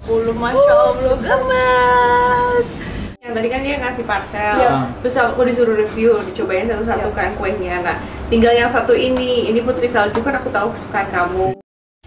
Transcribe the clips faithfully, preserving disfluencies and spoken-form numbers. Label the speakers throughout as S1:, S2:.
S1: Puluh, masya Allah, gemes. Yang tadi kan dia ngasih parcel,
S2: ya.
S1: Terus aku disuruh review, dicobain satu-satu
S2: ya.
S1: kan kuenya. Nah, tinggal yang satu ini, ini putri salju kan aku tahu kesukaan kamu.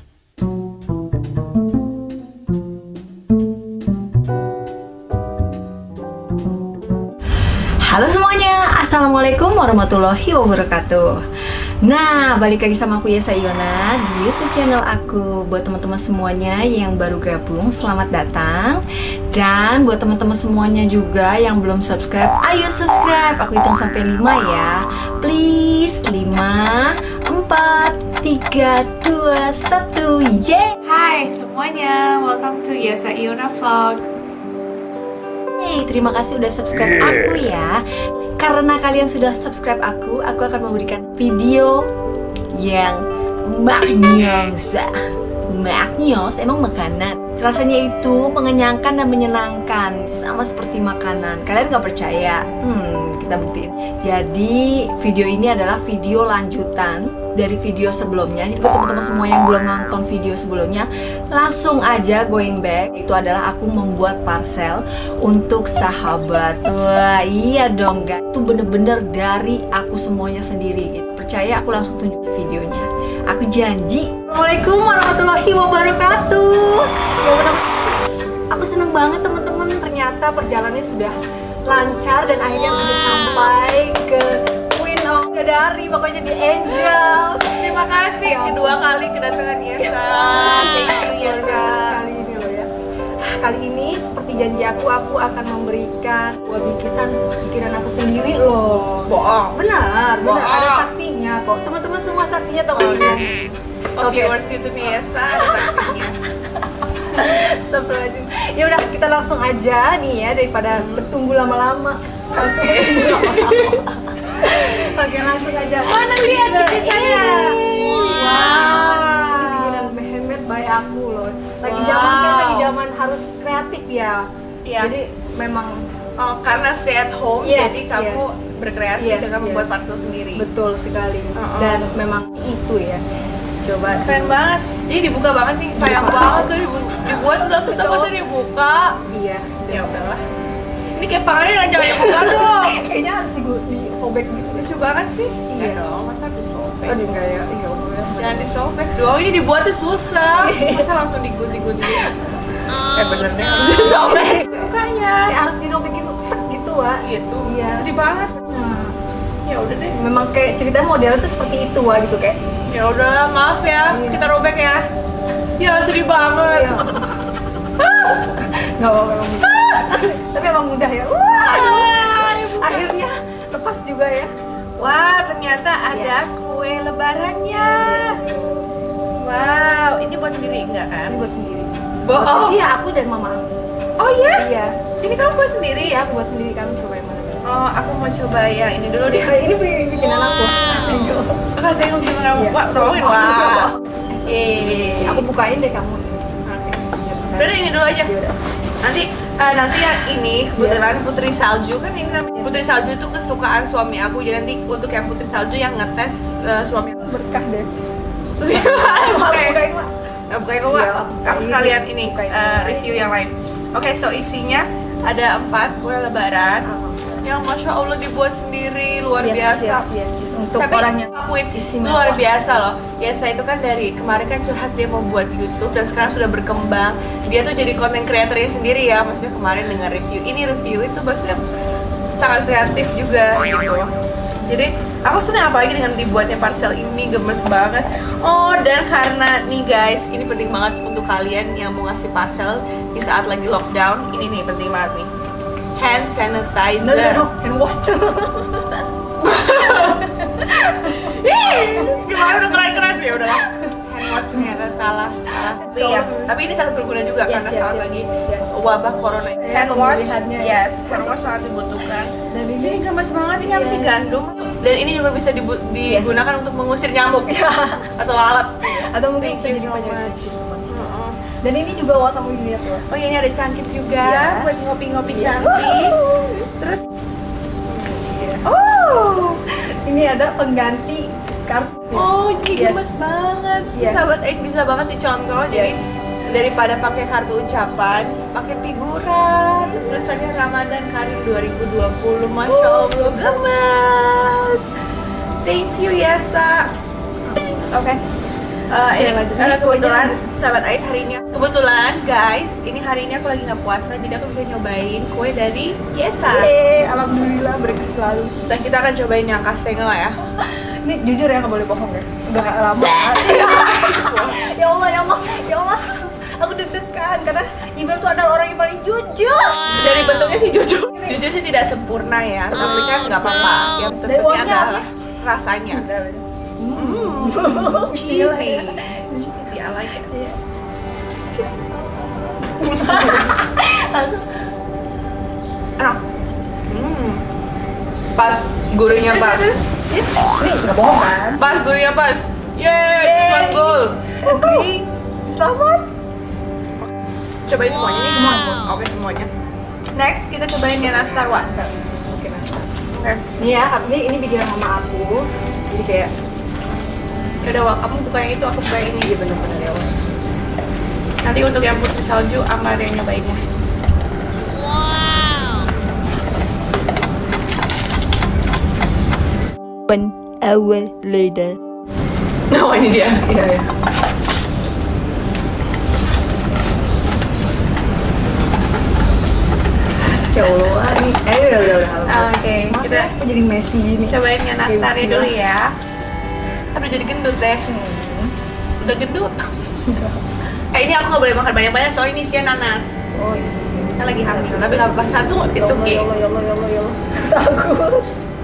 S3: Halo semuanya, assalamualaikum warahmatullahi wabarakatuh. Nah, balik lagi sama aku Yesa Iona di YouTube channel aku. Buat teman-teman semuanya yang baru gabung, selamat datang. Dan buat teman-teman semuanya juga yang belum subscribe, ayo subscribe. Aku hitung sampai lima ya. Please, lima, empat, tiga, dua, satu, yeay.
S1: Hai semuanya, welcome to Yesa Iona Vlog.
S3: Hey, terima kasih udah subscribe aku ya. Karena kalian sudah subscribe aku, aku akan memberikan video yang maknyos. Maknyos emang makanan. Rasanya itu mengenyangkan dan menyenangkan, sama seperti makanan. Kalian gak percaya? Hmm, kita buktiin. Jadi video ini adalah video lanjutan dari video sebelumnya. Jadi buat teman-teman semua yang belum nonton video sebelumnya, langsung aja going back. Itu adalah aku membuat parcel untuk sahabat. Wah iya dong guys, itu bener-bener dari aku semuanya sendiri gitu. Percaya, aku langsung tunjuk videonya. Aku janji. Assalamualaikum warahmatullahi wabarakatuh. Aku seneng banget teman-teman, ternyata perjalanannya sudah lancar dan akhirnya sudah sampai ke dari pokoknya di Angel.
S1: Terima kasih
S3: ya,
S1: kedua kali kedatangan Yesa. Thank you Yesa.
S3: Kali ini loh ya. Kali ini seperti janji aku, aku akan memberikan buah bikisan bikinan aku sendiri loh.
S1: Bohong.
S3: Benar, benar.
S1: Bohong.
S3: Ada saksinya kok. Teman-teman semua saksinya tau
S1: Oh,
S3: kan?
S1: Oh, viewers YouTube Yesa ada saksinya.
S3: Astagfirullahaladzim. Ya udah, kita langsung aja nih ya, daripada hmm. bertunggu lama-lama. Oke. Oke, langsung aja.
S1: Mana lihat bikisannya?
S3: Wow. Bikinan handmade by aku loh. Lagi
S1: Wow.
S3: zaman kan lagi zaman harus kreatif ya.
S1: Iya.
S3: Jadi memang
S1: Oh, karena stay at home,
S3: Yes,
S1: jadi kamu
S3: yes.
S1: berkreasi
S3: Yes,
S1: dengan
S3: yes.
S1: membuat parcel sendiri.
S3: betul sekali.
S1: Uh-uh.
S3: Dan memang itu ya. Coba
S1: Keren banget. Jadi dibuka banget nih, sayang
S3: Dibuka.
S1: banget tuh dibu- dibuat susah-susah
S3: Betul.
S1: masa dibuka.
S3: Iya.
S1: Ya udahlah. Ini kayak pangannya jangan dibuka dong.
S3: Kayaknya harus digu- disobek gitu.
S1: Lucu banget sih.
S3: Iya.
S1: Enggak dong, masa disobek?
S3: Oh, enggak ya. Iya, udah.
S1: Jangan disobek dong, ini dibuatnya susah. Masa langsung digunting-gunting? Eh bener deh, harus disobek. Bukanya.
S3: Ya, harus dirobek gitu, tek gitu, Wak.
S1: Gitu.
S3: Iya.
S1: Sedih banget.
S3: Nah,
S1: Ya udah deh.
S3: memang kayak cerita model tuh seperti itu, Wak, gitu kayak.
S1: Ya udahlah, maaf ya.
S3: Iya.
S1: Kita robek ya. Ya sedih banget.
S3: Iya. Nggak apa-apa, emang mudah. Tapi emang mudah ya. Wah,
S1: Ah, dibuka.
S3: akhirnya lepas juga ya.
S1: Wah, ternyata ada
S3: Yes.
S1: kue lebarannya. Wow, ini buat sendiri enggak kan?
S3: Ini buat sendiri.
S1: Bohong.
S3: Iya, aku dan mama aku.
S1: Oh iya?
S3: Iya.
S1: Ini kamu buat sendiri
S3: Iya,
S1: ya?
S3: aku buat sendiri. Kamu coba yang mana?
S1: Oh, aku mau coba yang ini dulu deh.
S3: Ini bikin- bikinan aku. Ayo.
S1: Kasih aku gimana?
S3: Iya.
S1: Wah, tolongin, wah. Yeay.
S3: Aku bukain deh kamu.
S1: Oke.
S3: Biar bisa.
S1: Udah deh, ini dulu aja.
S3: Yaudah.
S1: Nanti eh, nanti yang ini kebetulan Putri Salju kan ini namanya Putri Salju itu kesukaan suami aku. Jadi nanti untuk yang Putri Salju yang ngetes eh, suami aku.
S3: Berkah deh.
S1: Bukain.
S3: Bukain, Wak.
S1: Nah, bukain kok, Wak.
S3: Iya, aku
S1: Aku
S3: bukain.
S1: sekalian ini
S3: Bukain.
S1: eh, review yang lain. Oke, so isinya ada empat kue lebaran yang masya Allah dibuat sendiri, luar
S3: Yes,
S1: biasa.
S3: yes, yes, yes. Untuk
S1: Tapi
S3: orang yang
S1: akuin
S3: istimewa.
S1: luar biasa loh. Yesa itu kan dari kemarin kan curhat dia mau buat YouTube dan sekarang sudah berkembang. Dia tuh jadi konten kreatornya sendiri ya. Maksudnya kemarin dengan review ini review itu maksudnya sangat kreatif juga gitu. Jadi aku senang apalagi dengan dibuatnya parcel ini, gemes banget. Oh, dan karena nih guys, ini penting banget untuk kalian yang mau ngasih parcel di saat lagi lockdown. Ini nih penting banget nih. Hand sanitizer.
S3: No, no, no. Hand wash.
S1: Ih, gimana udah keren-keren ya udahlah. Hand wash ternyata salah, salah. Tapi ya, tapi ini sangat berguna juga
S3: Yes,
S1: karena
S3: yes,
S1: saat
S3: yes.
S1: lagi
S3: Yes.
S1: wabah corona.
S3: Ya,
S1: Hand wash,
S3: pemilihannya.
S1: yes, hand wash sangat dibutuhkan.
S3: Dan
S1: Ini
S3: ini
S1: gemes banget, ini apa
S3: Iya.
S1: sih gandum? Dan ini juga bisa dibu- digunakan untuk mengusir nyamuk atau lalat.
S3: atau mungkin
S1: Thank
S3: bisa
S1: you
S3: jadi
S1: so
S3: penyakit.
S1: much.
S3: Heeh. Dan ini juga, Wak, kamu lihat ya.
S1: Oh iya, ini ada cangkir juga
S3: Iya.
S1: buat ngopi-ngopi
S3: Iya.
S1: cantik. Terus,
S3: Oh, ini ada pengganti kartu.
S1: oh jadi
S3: Yes.
S1: gemes banget.
S3: Iya.
S1: Sahabat X bisa banget dicontoh. Jadi
S3: Yes.
S1: daripada pakai kartu ucapan, pakai figura. Terus tulisannya Ramadan Karim dua ribu dua puluh. Masya Allah, gemes. Thank you Yesa. Oke. Okay. Uh, ini uh, kebetulan sahabat Ais hari ini kebetulan guys ini hari ini aku lagi nggak puasa, jadi aku bisa nyobain kue dari Yesa.
S3: Yeay, alhamdulillah berkah selalu.
S1: Dan kita akan cobain yang kastengel ya.
S3: Ini jujur ya, nggak boleh bohong ya, udah gak lama. Ya Allah, ya Allah, ya Allah, aku deg-degan karena Iba tuh adalah orang yang paling jujur.
S1: Dari bentuknya sih jujur, jujur sih tidak sempurna ya, tapi kan nggak apa-apa. Yang penting adalah rasanya. Hmm, cheesy, cheesy, I like it. Enak. Hmm, pas gurihnya pas.
S3: Ini nggak bohong kan?
S1: Pas gurihnya pas. Yeay, this one goal.
S3: Agree. Selamat.
S1: Cobain semuanya nih. Semua. Oke semuanya. Next kita cobain yang nastar wasar.
S3: Oke, nastar.
S1: Oke.
S3: Ini ya, ini ini bikinan mama aku. Jadi kayak
S1: udah Wak, kamu buka yang itu, aku buka yang ini.
S3: iya bener-bener ya Allah.
S1: Nanti untuk yang putri salju, Ama ada yang nyobainnya.
S3: One hour later.
S1: Nah, ini dia.
S3: Iya ya. Ya Allah, ini eh udah udah udah.
S1: Oke, kita
S3: Aku jadi Messi ini.
S1: cobain yang nastarnya
S3: Oke,
S1: dulu ya. Aduh jadi gendut deh.
S3: Hmm.
S1: Udah gendut. Eh ini aku nggak boleh makan banyak-banyak soalnya ini isinya nanas.
S3: Oh iya.
S1: Kan lagi hamil. Tapi nggak apa-apa, satu
S3: Ya
S1: it's
S3: Allah,
S1: okay.
S3: ya Allah, ya Allah, ya Allah, ya Allah. Takut.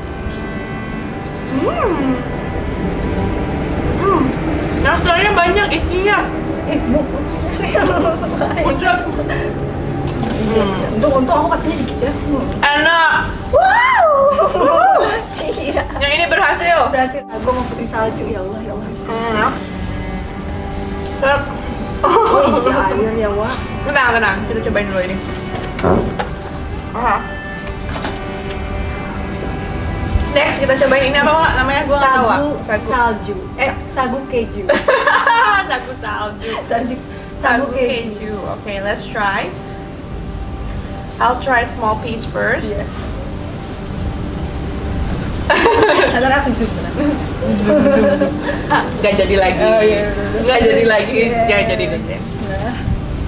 S1: Hmm. Hmm. Nastarnya banyak isinya.
S3: Eh, bu.
S1: Muncul. Hmm.
S3: Untung, untung aku kasihnya dikit ya. Hmm.
S1: Enak.
S3: Wow. Sia.
S1: Yang ini berhasil.
S3: Berhasil. Aku mau putri salju, ya Allah, ya Allah.
S1: Hmm. Sedap.
S3: Oh, iya, air ya, Wak.
S1: Tenang, tenang. Kita cobain dulu ini. Aha. Next kita cobain ini apa Wak? Namanya gua nggak tahu Wak.
S3: Sagu,
S1: Sagu.
S3: salju. Eh, sagu keju.
S1: Sagu salju.
S3: Salju.
S1: Sagu keju. Okay, let's try. I'll try small piece first.
S3: Iya. Ada aku zoom tenang.
S1: Gak jadi lagi.
S3: Oh, iya, bener.
S1: Gak jadi lagi.
S3: Iya.
S1: Jangan jadi deh.
S3: Nah.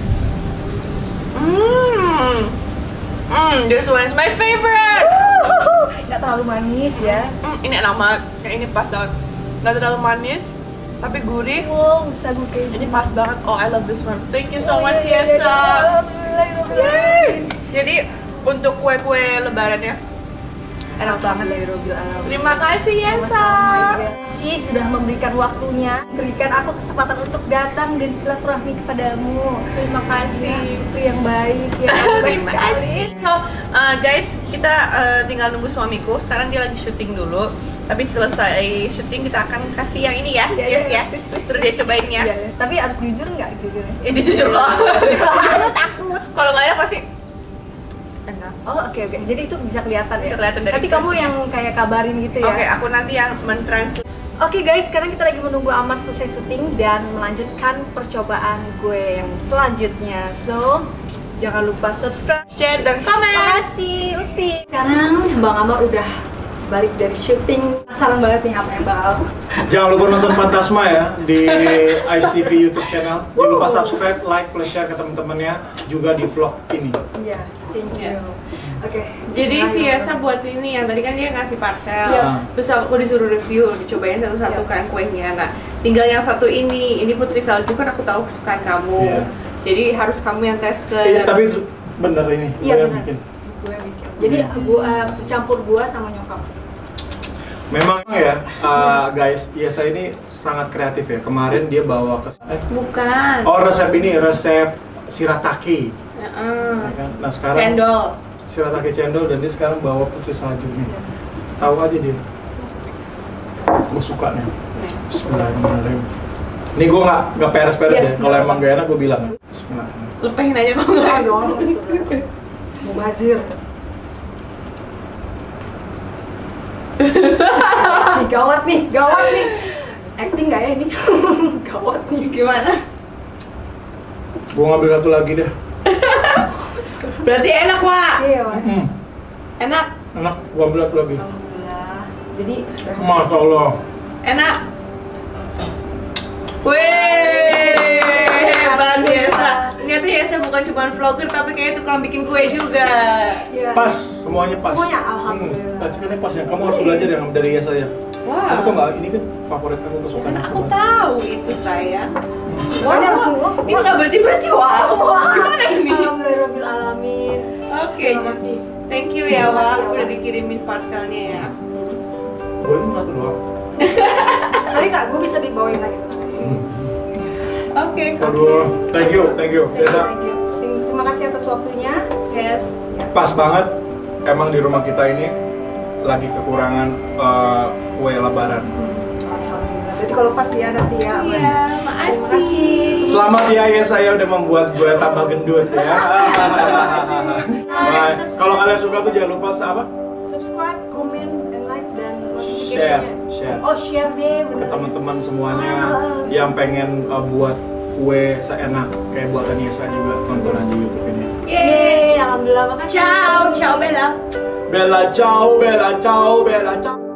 S1: Hmm. Hmm, this one is my favorite.
S3: Nggak terlalu manis ya.
S1: Hmm, ini enak banget. Yang ini pas banget. Gak terlalu manis, tapi gurih.
S3: Wow, sagu keju.
S1: Ini pas banget. Oh, I love this one. Thank you so
S3: Oh,
S1: much,
S3: iya, iya, iya.
S1: Yesa.
S3: Alhamdulillah, alhamdulillah.
S1: Jadi untuk kue-kue lebarannya enak banget.
S3: Alhamdulillah.
S1: Terima kasih Yesa.
S3: Sama-sama, Ibu. Sih sudah memberikan waktunya, berikan aku kesempatan untuk datang dan silaturahmi kepadamu.
S1: Terima kasih.
S3: Itu yang baik ya. Baik
S1: Terima
S3: sekali.
S1: kasih. So, uh, guys, kita uh, tinggal nunggu suamiku. Sekarang dia lagi syuting dulu. Tapi selesai syuting kita akan kasih yang ini ya,
S3: Ya,
S1: yes
S3: ya,
S1: ya. Suruh dia cobainnya.
S3: Iya, iya. Tapi harus jujur nggak jujur?
S1: Ini jujur kok.
S3: Aku takut.
S1: Kalau nggak ya pasti enak.
S3: Oh oke oke. Jadi itu bisa kelihatan ya.
S1: Bisa kelihatan dari
S3: Nanti kamu
S1: ekspresinya.
S3: yang kayak kabarin gitu ya.
S1: Oke, aku nanti yang mentranslate.
S3: Oke guys, sekarang kita lagi menunggu Amar selesai syuting dan melanjutkan percobaan gue yang selanjutnya. So, jangan lupa subscribe,
S1: Share dan komen.
S3: makasih Uti. Sekarang Bang Amar udah balik dari syuting. Penasaran banget nih apa yang bakal.
S2: Jangan lupa nonton Fantasma ya di Ais T V YouTube channel. Jangan lupa subscribe, like, plus share ke teman-temannya juga di vlog ini.
S3: Iya, thank you.
S1: Yes.
S3: Oke.
S1: Jadi si Yesa buat ini yang tadi kan dia ngasih parcel,
S2: Iya.
S1: terus aku disuruh review, dicobain satu-satu
S3: Iya.
S1: kan kuenya. Nah, tinggal yang satu ini, ini putri salju kan aku tahu kesukaan kamu.
S2: Iya.
S1: Jadi harus kamu yang tester.
S2: Iya, tapi itu bener ini,
S3: Iya,
S2: gue yang
S3: bener.
S2: bikin.
S3: Gue yang bikin. Jadi gua uh, campur gua sama nyokap.
S2: Memang ya, uh, guys, Yesa ini sangat kreatif ya. Kemarin dia bawa ke eh,
S1: Bukan.
S2: oh resep ini, resep shirataki.
S1: Heeh.
S2: Ya kan? Nah sekarang
S1: Cendol.
S2: shirataki cendol dan dia sekarang bawa putri saljunya.
S3: Yes.
S2: Tahu aja dia. Gue suka nih. Bismillahirrahmanirrahim. Ini gue nggak nggak peres-peres
S3: Yes,
S2: ya. Kalau
S3: no.
S2: emang gak enak gue bilang. Bismillahirrahmanirrahim.
S1: Lepehin aja kok nggak.
S3: Ah, dong. Mubazir. Nih, gawat nih, gawat nih. Acting gak ya ini? Gawat nih.
S1: Gimana?
S2: Gua ngambil satu lagi deh.
S1: Berarti enak, Wak.
S3: Iya, Wak.
S2: Hmm,
S1: Enak.
S2: enak. Gua ambil satu lagi.
S3: Alhamdulillah. Jadi berhasil.
S2: Masya Allah.
S1: Enak. Wih, hebat biasa. Ternyata ya saya bukan cuma vlogger tapi kayak tukang bikin kue juga.
S3: Iya.
S2: Pas, semuanya pas.
S3: Semuanya, alhamdulillah.
S2: Hmm, racikannya pas ya. Kamu harus belajar yang dari ya saya.
S1: Wow.
S2: Kamu tau nggak? Ini kan favorit aku kesukaan
S1: Kan
S2: aku.
S1: aku tahu itu sayang.
S3: Wow, langsung, oh,
S1: Ini nggak berarti berarti wow. Gimana ini?
S3: Alhamdulillah alamin.
S1: Oke,
S3: Terima kasih.
S1: thank you ya
S3: Terima
S1: Wak,
S3: kasih, ya,
S1: udah
S3: Wak.
S1: dikirimin parcelnya ya.
S2: Gue ini satu doang.
S3: Tadi Kak, gue bisa bawain lagi.
S1: Oke.
S2: Aduh, thank you, thank you.
S3: Thank you,
S2: Biasa
S3: thank you. Terima kasih atas waktunya.
S1: Yes.
S2: pas banget. Emang di rumah kita ini lagi kekurangan eh, kue lebaran.
S3: Alhamdulillah. Jadi kalau pas dia nanti ya. Aman.
S1: Iya,
S3: Terima
S1: makasih.
S3: kasih.
S2: Selamat ya, ya saya udah membuat gue tambah gendut ya. Nah, kalau kalian suka tuh jangan lupa apa?
S3: Subscribe, comment, and like dan
S2: Share,
S3: notification-nya.
S2: share.
S3: Oh, share deh.
S2: Ke
S3: bener.
S2: teman-teman semuanya
S3: Ah.
S2: yang pengen uh, buat kue seenak kayak buatan Yesa juga, tonton aja YouTube ini.
S1: Yeay.
S3: Yeay, alhamdulillah makasih.
S1: Ciao, ciao Bella.
S2: Bella ciao, Bella ciao, Bella ciao.